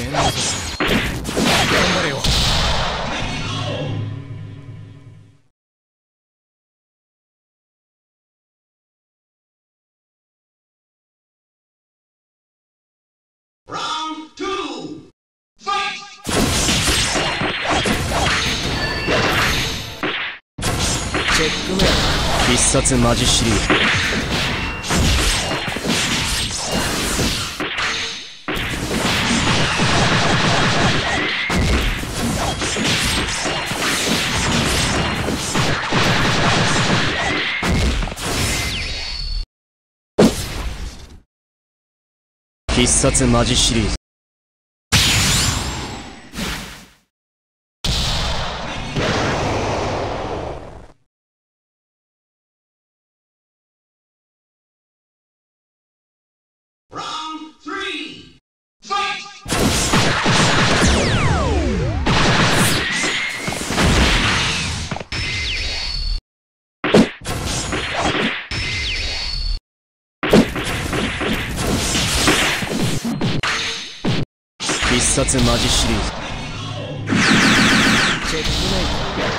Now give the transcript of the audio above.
面のぞ頑張れよ。チェックメイト。必殺マジシリーズ。必殺マジシリーズ。必殺マジシリーズ。チェックメイト。